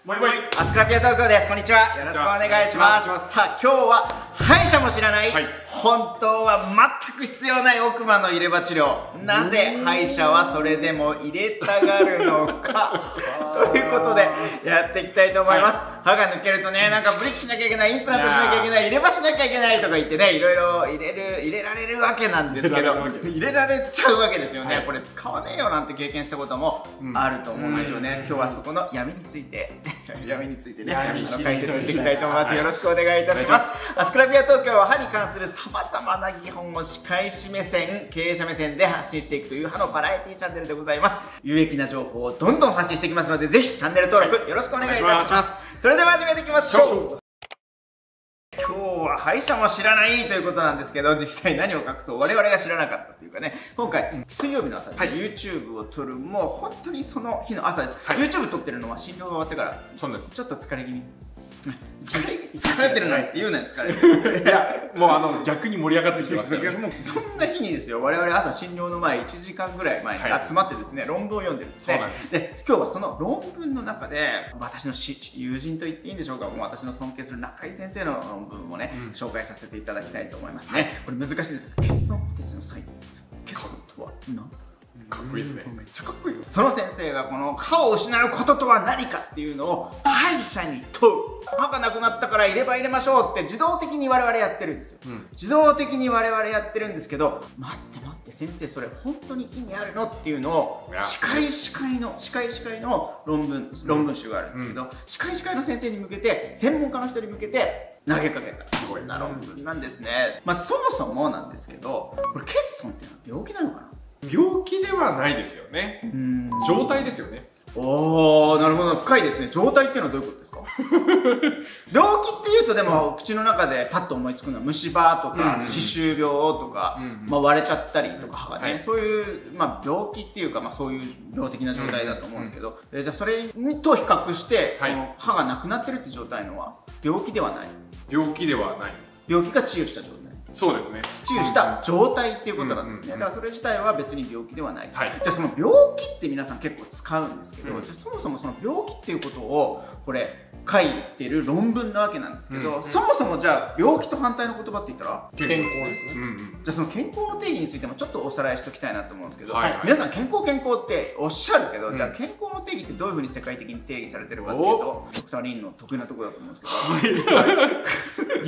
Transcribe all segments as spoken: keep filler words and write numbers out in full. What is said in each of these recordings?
もいもいアスクラピア東京です。こんにちは。よろしくお願いします。さあ、今日は歯医者も知らない、はい、本当は全く必要ない奥歯の入れ歯治療。なぜ歯医者はそれでも入れたがるのかということでやっていきたいと思います。はい、歯が抜けるとね、なんかブリッジしなきゃいけない、インプラントしなきゃいけない、入れ歯しなきゃいけないとか言ってね、いろいろ入れる入れられるわけなんですけど、入れられちゃうわけですよね。はい、これ使わねえよなんて経験したこともあると思うんですよね。今日はそこの闇について闇についてね、あの解説していきたいと思います。よろしくお願いいたします。アスクラピア東京は歯に関するさまざまな疑問を歯科医師目線、経営者目線で発信していくという歯のバラエティチャンネルでございます。有益な情報をどんどん発信していきますので、ぜひチャンネル登録よろしくお願いいたします。それでは始めていきましょう。今日は歯医者も知らないということなんですけど、実際何を隠そう我々が知らなかったというかね、今回水曜日の朝ですね、はい、YouTube を撮るもう本当にその日の朝です。はい、YouTube 撮ってるのは診療が終わってから、そうなんです。ちょっと疲れ気味。疲れ疲れてるなんて言うなよ、疲れてる。いや、もうあの逆に盛り上がってきてますよね。もうそんな日にですよ、我々朝診療の前いちじかんぐらい前に集まってですね、論文を読んでるんですね。で、今日はその論文の中で私の友人と言っていいんでしょうか、もう私の尊敬する中井先生の論文をね、うん、紹介させていただきたいと思いますね。これ難しいですが、欠損補欠のサインですよ。欠損とは何？かっこいいですね。めっちゃかっこいいよ。その先生がこの歯を失うこととは何かっていうのを歯医者に問う。歯がなくなったから入れ歯入れましょうって自動的に我々やってるんですよ。うん、自動的に我々やってるんですけど、待って待って先生それ本当に意味あるのっていうのを歯科医師会の歯科医師会の論文論文集があるんですけど、うん、歯科医師会の先生に向けて専門家の人に向けて投げかけたすごいな論文なんですね。まあそもそもなんですけど、これ欠損っていうのは病気なのかな？ 病気ではないですよね。状態ですよね。 おー、なるほど、深いですね。状態っていうのはどういうことですか？病気っていうとでも口の中でパッと思いつくのは虫歯とか歯周病とか、まあ割れちゃったりとか歯がね、そういうまあ病気っていうか、まあそういう病的な状態だと思うんですけど、じゃあそれと比較してこの歯がなくなってるって状態のは病気ではない？病気ではない。病気が治癒した状態。そうですね。治癒した状態っていうことなんですね。だからそれ自体は別に病気ではない。はい、じゃあその病気って皆さん結構使うんですけど、うん、じゃあそもそもその病気っていうことをこれ書いてる論文なわけなんですけど、うん、そもそもじゃあ病気と反対の言葉って言ったら健康ですね。じゃあその健康の定義についてもちょっとおさらいしておきたいなと思うんですけど、はい、はい、皆さん健康健康っておっしゃるけど、うん、じゃあ健康の定義ってどういうふうに世界的に定義されてるかっていうと、ドクター・リンの得意なところだと思うんですけど、はいはい、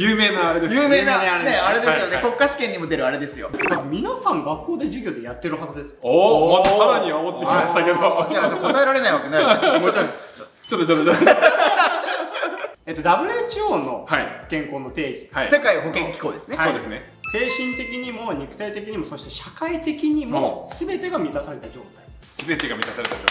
有名なあれです。有名なね、あれですよね。国家試験にも出るあれですよ。 皆さん学校で授業でやってるはずです。 おお、またさらに煽ってきましたけど。 いや、答えられないわけない。もちろんです。 ちょっとちょっとちょっと。 えっと ダブリューエイチオー の健康の定義、 世界保健機構ですね。 そうですね。 精神的にも肉体的にも、そして社会的にも全てが満たされた状態。 全てが満たされた状態。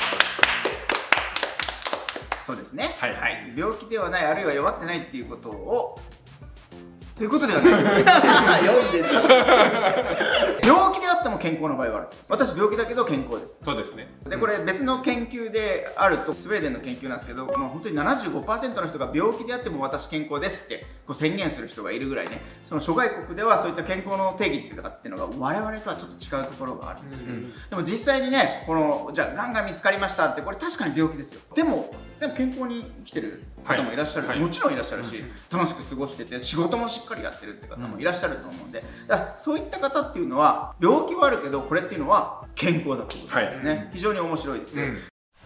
そうですね。はいはい。病気ではない、あるいは弱ってないっていうことを。ということではない。読んでた。病気であっても健康の場合がある。私病気だけど健康です。 そうですね。 でこれ別の研究であると、スウェーデンの研究なんですけど、もう本当に ななじゅうごパーセント の人が病気であっても私健康ですってこう宣言する人がいるぐらいね、その諸外国ではそういった健康の定義っていうかっていうのが我々とはちょっと違うところがあるんですよ。うん、でも実際にね、このじゃあがんが見つかりましたって、これ確かに病気ですよ。でもでも健康に生きてる方もいらっしゃる、はい、もちろんいらっしゃるし、楽しく過ごしてて仕事もしっかりやってるって方もいらっしゃると思うんで、だからそういった方っていうのは病気はあるけどこれっていうのは健康だということですね。はい、非常に面白いですよ。うん、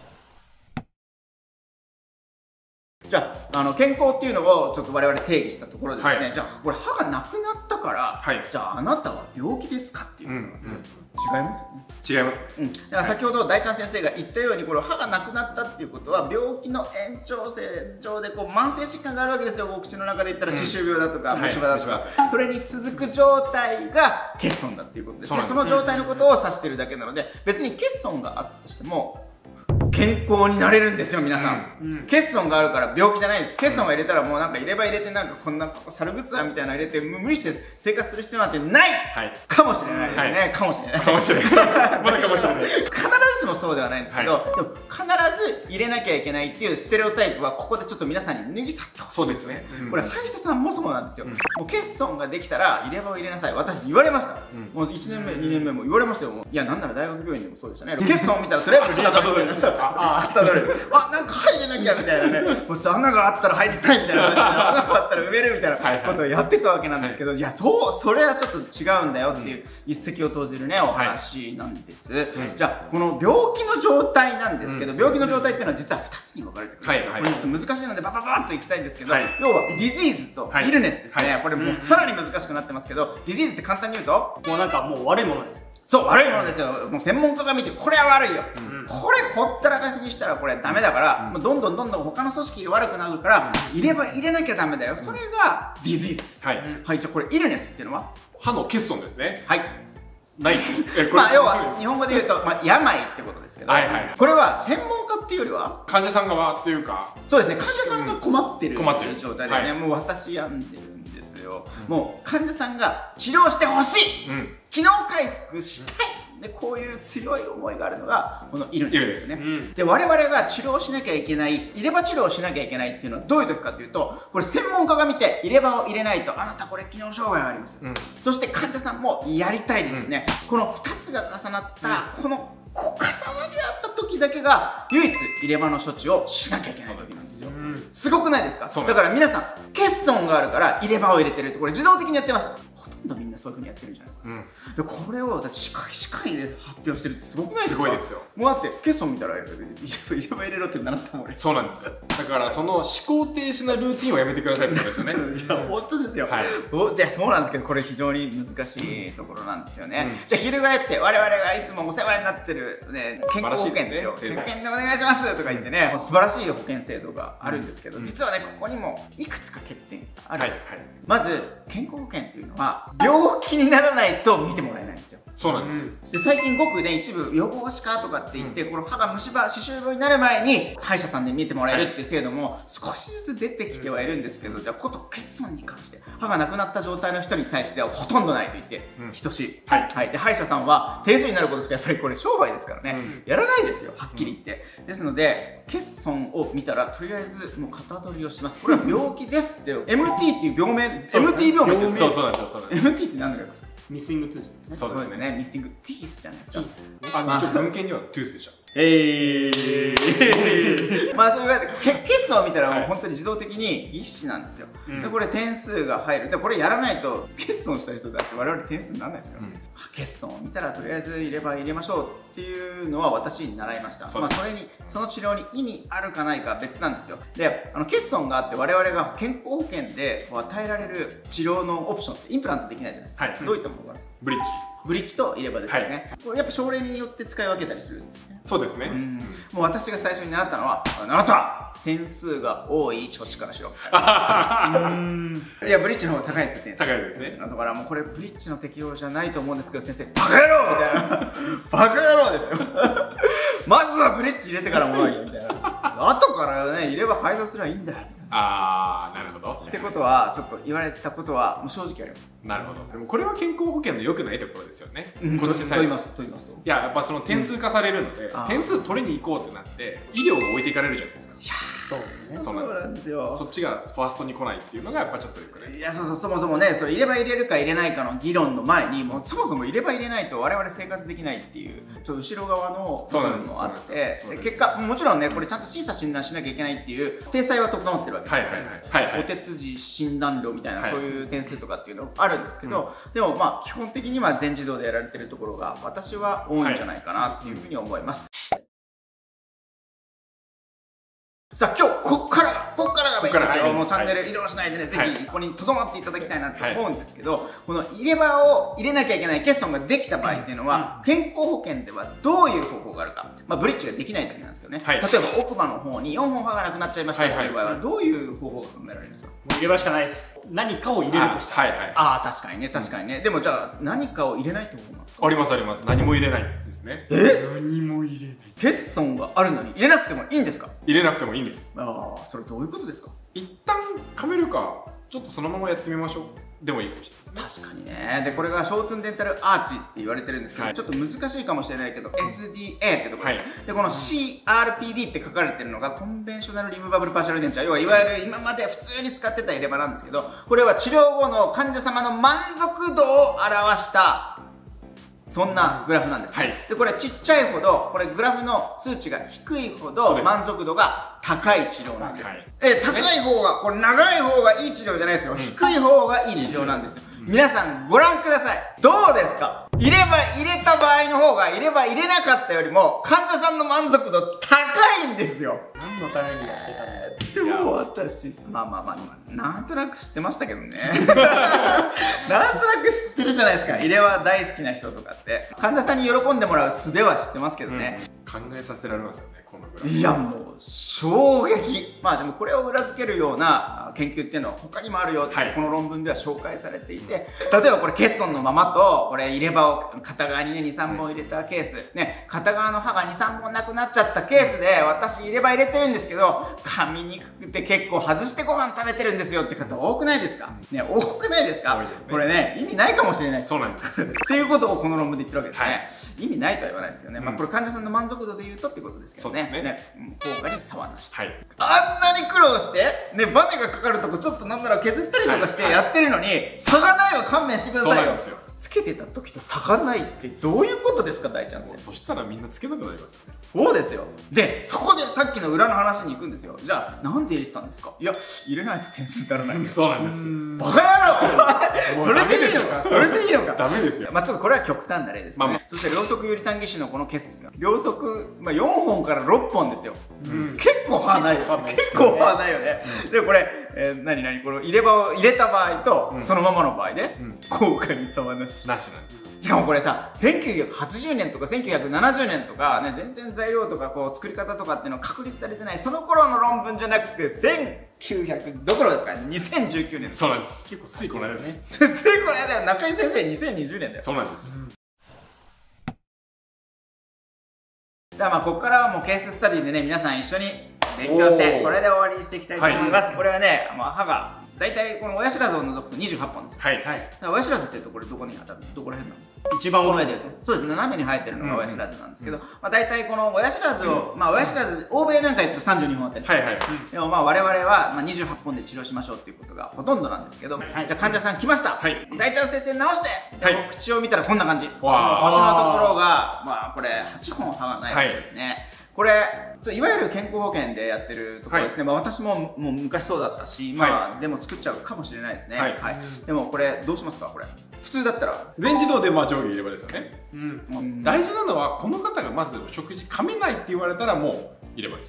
じゃあ、あの健康っていうのをちょっと我々定義したところですね、はい、じゃあこれ歯がなくなったから、はい、じゃああなたは病気ですかっていうことなんですよ。違いますよね。 違います。 うん、だから先ほど大ちゃん先生が言ったように、これ歯がなくなったっていうことは病気の延長線上でこう慢性疾患があるわけですよ。お口の中で言ったら歯周病だとか虫歯だとか、それに続く状態が欠損だっていうことですね。その状態のことを指してるだけなので、別に欠損があったとしても健康になれるんですよ皆さん。うんうん、欠損があるから病気じゃないです。欠損が入れたらもうなんか入れ歯入れてなんかこんな猿グッズみたいなの入れて無理して生活する必要なんてない、はい、かもしれないですね。はい、かもしれない。かもしれない。 まだかもしれない。 必ずしもそうではないんですけど、はい、でも必ず入れなきゃいけないっていうステレオタイプはここでちょっと皆さんに脱ぎ去ってほしいですよね。うん、これ歯医者さんもそうなんですよ。うん、もう欠損ができたら入れ歯を入れなさい。私言われました。うん、もういちねんめにねんめも言われましたよ。いやなんなら大学病院でもそうでしたね。欠損見たらとりあえず入れ歯かたどる、あ、なんか入れなきゃみたいなね、もう穴があったら入りたいみたいな、穴があったら埋めるみたいなことをやってたわけなんですけど、いや、そうそれはちょっと違うんだよっていう一石を投じるねお話なんです。じゃあこの病気の状態なんですけど、病気の状態っていうのは実はふたつに分かれてくるんですよ。これちょっと難しいのでバババッといきたいんですけど、要はディジーズとイルネスですね。これもうさらに難しくなってますけど、ディジーズって簡単に言うともうなんかもう悪いものです。 そう、悪いものですよ。もう専門家が見てこれは悪いよ、うん、これほったらかしにしたらこれダメだから、うん、もうどんどんどんどん他の組織が悪くなるから、うん、入れば入れなきゃダメだよ。それがディジーズです。はい、はい、じゃあこれイルネスっていうのは歯の欠損ですね。 はい、 ないまあ要は日本語で言うと、まあ、病ってことですけど、これは専門家っていうよりは患者さん側っていうか、 そうですね、患者さんが困ってる困ってる状態でね、はい、もう私病んでるんですよ、うん、もう患者さんが治療してほしい、うん、機能回復したい、でこういう強い思いがあるのがこのイルネスですね。うん、で我々が治療しなきゃいけない、入れ歯治療をしなきゃいけないっていうのはどういう時かというと、これ専門家が見て入れ歯を入れないとあなたこれ機能障害があります、うん、そして患者さんもやりたいですよね、うん、このふたつが重なったこの重なり合った時だけが唯一入れ歯の処置をしなきゃいけない時なんですよ。うん、すごくないですか？だから皆さん欠損があるから入れ歯を入れてるってこれ自動的にやってます。ほとんどみんなそういう風にやってるじゃない、うん、でこれをだって歯科医師会で発表してるってすごくないですか？ すごいですよ。 もうだって欠損見たら入れ歯入れろって習ったもん俺。 そうなんですよ。だからその思考停止なルーティンをやめてくださいってことですよね。 いや本当ですよ、はい、おじゃあそうなんですけど、これ非常に難しいところなんですよね、うん、じゃあ翻って我々がいつもお世話になってる、ね、健康保険ですよ。健康保険でお願いしますとか言ってね、もう素晴らしい保険制度があるんですけど、うん、実はねここにもいくつか欠点があるんです、はいはい、まず健康保険っていうのは病気にならないと見てもらえないんですよ。 そうなんです、 うん、で最近ごくね一部予防歯科とかって言って、うん、この歯が虫歯歯周病になる前に歯医者さんで見てもらえるっていう制度も少しずつ出てきてはいるんですけど、うん、じゃあこと欠損に関して歯がなくなった状態の人に対してはほとんどないと言って等しい、うん、はい、はい、で歯医者さんは点数になることしかやっぱりこれ商売ですからね、うん、やらないですよはっきり言って、うん、ですので欠損を見たらとりあえずもう型取りをします。これは病気ですって エムティー っていう病名、 エムティー 病名です。 そうそうなんですよ。 エムティー って何だかですか？ ミッシングトゥースですね。 そうですね、ミッシングティースじゃないですか。 あ、一応文献にはトゥースでした。 えーまあそういうわけで欠損を見たらもう本当に自動的に必死なんですよ、はい、でこれ点数が入る。でこれやらないと欠損した人だって我々点数にならないですから、うん、欠損を見たらとりあえず入れ歯入れましょうっていうのは私に習いました。そまあそれにその治療に意味あるかないかは別なんですよ。であの欠損があって我々が健康保険で与えられる治療のオプションってインプラントできないじゃないですか、はい、どういったものがあるんですか？ ブリッジブリッジと入れ歯ですよね、はい、これやっぱ症例によって使い分けたりするんですね。 そうですね、うん、 もう私が最初に習ったのはあなた点数が多い調子からしろみたいないやブリッジの方が高いんですよ点数。 高いですね。 だからもうこれブリッジの適用じゃないと思うんですけど先生バカ野郎みたいなバカ野郎ですよまずはブリッジ入れてからもらいよみたいな後からね入れ歯改造すればいいんだよみたいな。 あーなるほど。 ってことはちょっと言われたことはもう正直あります。 なるほど。でもこれは健康保険の良くないところですよね、 うん、こっちサイドと言いますと、いややっぱその点数化されるので、うん、点数取りに行こうってなって医療が置いていかれるじゃないですか。いやそうですね。 そうなんですよ。そっちがファーストに来ないっていうのがやっぱちょっとよくない。 いやそうそう、そもそもねそれ入れ歯入れるか入れないかの議論の前にもうそもそも入れ歯入れないと我々生活できないっていうちょっと後ろ側の部分もあって、結果もちろんねこれちゃんと審査診断しなきゃいけないっていう体裁は整ってるわけですよ。お手辻診断料みたいな、はい、そういう点数とかっていうのあるんですけど、うん、でもまあ基本的には全自動でやられてるところが私は多いんじゃないかなっていうふうに思います。はい、さあ今日こっからがこっからがメインですよ。もうチャンネル移動しないでね、はい、ぜひここにとどまっていただきたいなと思うんですけど、はい、この入れ歯を入れなきゃいけない欠損ができた場合っていうのは、うん、健康保険ではどういう方法があるか、まあ、ブリッジができない時なんですけどね、はい、例えば奥歯の方によんほん歯がなくなっちゃいましたっていう場合はどういう方法が考えられるんですか？ もう入れ歯しかないです。何かを入れるとしたら、 ああ確かにね確かにね、うん、でもじゃあ何かを入れないってことなんですか？ ありますあります。何も入れないんですね。 え何も入れない。欠損があるのに入れなくてもいいんですか？ 入れなくてもいいんです。 ああそれどういうことですか？ 一旦噛めるかちょっとそのままやってみましょうでもいいかもしれない。 確かにね。でこれがショートゥンデンタルアーチって言われてるんですけど、はい、ちょっと難しいかもしれないけど エスディーエー ってところです、はい、でこの シーアールピーディー って書かれてるのがコンベンショナルリムーバブルパーシャルデンチャー、要はいわゆる今まで普通に使ってた入れ歯なんですけど、これは治療後の患者様の満足度を表したそんなグラフなんですね、はい、でこれちっちゃいほどこれグラフの数値が低いほど満足度が高い治療なんです、はい、え高い方がこれ長い方がいい治療じゃないですよ、うん、低い方がいい治療なんですよ、うん、皆さんご覧ください。どうですか？入れ歯入れた場合の方が入れ歯入れなかったよりも患者さんの満足度高いんですよ。 何のためにやってたんだでも私まあまあまあなんとなく知ってましたけどねなんとなく知ってるじゃないですか。入れ歯大好きな人とかって患者さんに喜んでもらう術は知ってますけどね、 うん、考えさせられますよねこのグラフ。 いやもう衝撃。まあでもこれを裏付けるような研究っていうのは他にもあるよって、はい、この論文では紹介されていて、例えばこれ欠損のままとこれ入れ歯を片側にねにさんぼん入れたケースね、片側の歯がにさんぼんなくなっちゃったケースで私入れ歯入れてるんですけど噛みにくくて結構外してご飯食べてるんですよって方多くないですかね。多くないですか？多いですね。これね意味ないかもしれない。 そうなんですっていうことをこの論文で言ってるわけですね、はい、意味ないとは言わないですけどね、うん、まあこれ患者さんの満足度で言うとってことですけどね。そうですね。ね、効果に差はなし、はい、あんなに苦労してねバネがかかるとこちょっとなんなら削ったりとかしてやってるのに、はいはい、差がないは勘弁してくださいよ。そうなんですよ。つけてた時と差がないってどういうことですか大ちゃん先生。 そしたらみんなつけなくなりますよね。 そうですよ。でそこでさっきの裏の話に行くんですよ。じゃあなんで入れてたんですか？いや入れないと点数にならないんです。 そうなんですよ。 バカ野郎それでいいのかそれでいいのかダメですよ。 まあちょっとこれは極端な例ですけどね、まあ、そして両側有利単義歯のこのケース両側、まあ、よんほんからろっぽんですよ、うん、結構歯ないよね。結構歯ないよね、うん、でこれ、えー、何何この入れ歯を入れた場合と、うん、そのままの場合で、うん、効果に差はなしなしなんです。 しかもこれさせんきゅうひゃくはちじゅうねんとかせんきゅうひゃくななじゅうねんとかね全然材料とかこう作り方とかっていうのは確立されてないその頃の論文じゃなくてせんきゅうひゃくどころかにせんじゅうきゅうねん。 そうなんです。結構ついこの間ですね。 ついこの間よ。中井先生にせんにじゅうねんだよ。 そうなんです、うん、 じゃあまあここからはもうケーススタディでね皆さん一緒に勉強してこれで終わりにしていきたいと思います、はい、これはね、まあ、歯が大体この親知らずを除くとにじゅうはっぽんですよ。はい、はい、親知らずっていうとこれどこに当たるどこら辺なの？ 一番この絵ですね。そうです。斜めに生えてるのが親知らずなんですけど、うん、まあ大体この親知らずを、うん、まあ親知らず欧米なんか行くとさんじゅうにほんあったりする、はいはい、でもまあ我々はまあにじゅうはっぽんで治療しましょうっていうことがほとんどなんですけど、はい、じゃあ患者さん来ました、はい、大ちゃん先生直して、はい、口を見たらこんな感じ。腰のところがまあこれはちほん歯がないわけですね、はい。これいわゆる健康保険でやってるところですね、はい、まあ私ももう昔そうだったし、まあ、はい、でも作っちゃうかもしれないですね、はいはい、でもこれどうしますか？これ普通だったら全自動でまあ上下入れ歯ですよね、うん、うん、大事なのはこの方がまずお食事噛めないって言われたらもう入れ歯です。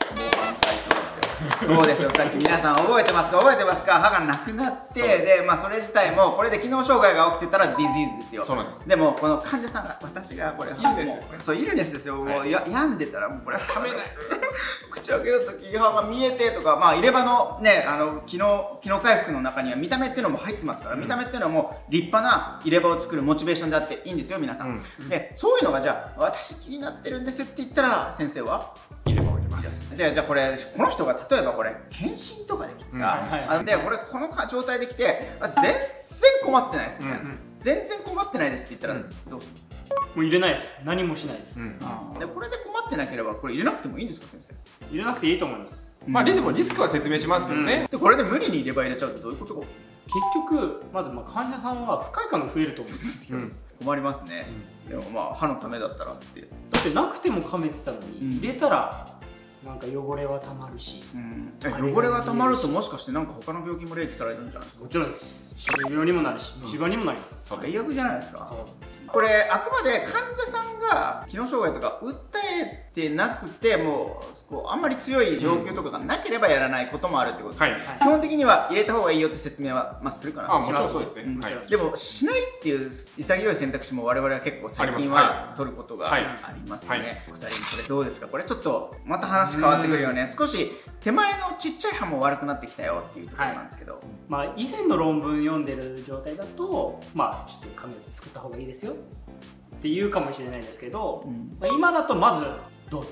そうですよ。さっき皆さん覚えてますか覚えてますか？歯がなくなってで、まあ、それ自体もこれで機能障害が起きてたらディジーズですよ。 そうなんです。 でもこの患者さんが私がこれイルネスですね。 そうイルネスですよ、はい、や病んでたらもうこれ噛めない口開けた時歯が見えてとか、まあ入れ歯のねあの機能機能回復の中には見た目っていうのも入ってますから、うん、見た目っていうのはもう立派な入れ歯を作るモチベーションであっていいんですよ皆さん、うん、でそういうのがじゃあ私気になってるんですって言ったら先生は入れ歯を入れます。 でじゃあこれこの人が例えばこれ検診とかで来てさ、うん、でこれこの状態で来て全然困ってないですみたいな、うんうん、全然困ってないですって言ったら、うん、どうする？ もう入れないです。何もしないです、うん、 でこれで困ってなければこれ入れなくてもいいんですか先生？ 入れなくていいと思います。 まあでもリスクは説明しますけどね、 うん、でこれで無理に入れ歯入れちゃうとどういうことか？ 結局まずまあ患者さんは不快感が増えると思うんですよ、うん、 困りますね、うん、でもまあ歯のためだったらってだってなくても噛めてたのに、うん、入れたらなんか汚れはたまるし、 うん、え汚れがたまるともしかしてなんか他の病気も例記されるんじゃないですか？ もちろんです。歯周病にもなるし虫歯にもなります。 最悪じゃないですか。これあくまで患者さんが機能障害とか訴えてなくてもうこうあんまり強い要求とかがなければやらないこともあるってことで、はい、基本的には入れた方がいいよって説明は、まあ、するかな。 あ、もちろんそうですね、うん、はい、 でもしないっていう潔い選択肢も我々は結構最近は取ることがありますね。ふたりこれどうですか？これちょっとまた話変わってくるよね。少し手前のちっちゃい歯も悪くなってきたよっていうところなんですけど、はい、 まあ以前の論文読んでる状態だとまあちょっと髪を作った方がいいですよって言うかもしれないんですけど、うん、まあ今だとまずどうですか？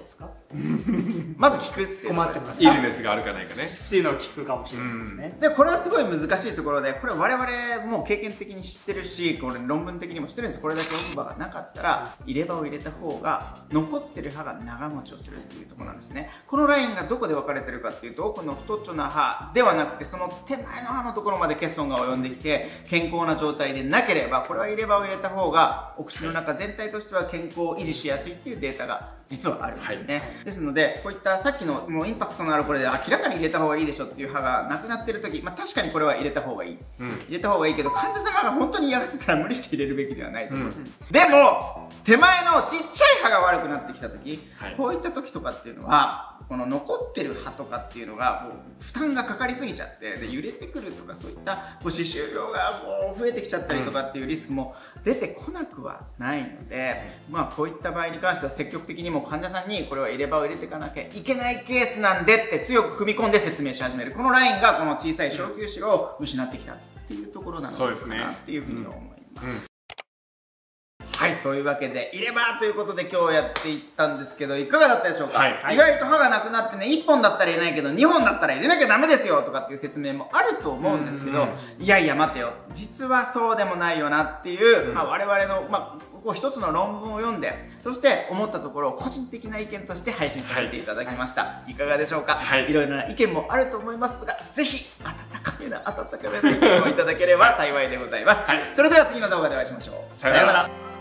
まず聞くっていう困ってますイルネスがあるかないかねっていうのを聞くかもしれないですね。 でこれはすごい難しいところで、これ我々もう経験的に知ってるし、これ論文的にも知ってるんです。これだけ奥歯がなかったら入れ歯を入れた方が残ってる歯が長持ちをするっていうところなんですね。このラインがどこで分かれてるかっていうと、奥の太っちょな歯ではなくて、その手前の歯のところまで欠損が及んできて健康な状態でなければ、これは入れ歯を入れた方がお口の中全体としては健康を維持しやすいっていうデータが実はあるんですね、はい、ですのでこういったさっきのもうインパクトのあるこれで明らかに入れた方がいいでしょっていう歯がなくなってる時、まあ、確かにこれは入れた方がいい、うん、入れた方がいいけど、患者様が本当に嫌がってたら無理して入れるべきではないと思うんです、うん、でも手前のちっちゃい歯が悪くなってきた時、はい、こういった時とかっていうのはこの残ってる歯とかっていうのがもう負担がかかりすぎちゃって、で揺れてくるとか、そういったこう歯周病がこう増えてきちゃったりとかっていうリスクも出てこなくはないので、まあこういった場合に関しては積極的にも患者さんにこれは入れ歯を入れていかなきゃいけないケースなんでって強く踏み込んで説明し始める。このラインがこの小さい小臼歯を失ってきたっていうところなのかなっていうふうに思います。うんうん、はい、そういうわけで入れ歯ということで今日やっていったんですけど、いかがだったでしょうか。はい、意外と歯がなくなってね、いっぽんだったら入れないけどにほんだったら入れなきゃダメですよとかっていう説明もあると思うんですけど、いやいや待てよ、実はそうでもないよなっていう、うん、まあ、我々の、まあ、ここ一つの論文を読んで、そして思ったところを個人的な意見として配信させていただきました。はい、いかがでしょうか。はい、いろいろな意見もあると思いますが、ぜひ温かめな温かめな意見をいただければ幸いでございます。はい、それでは次の動画でお会いしましょう。さようなら。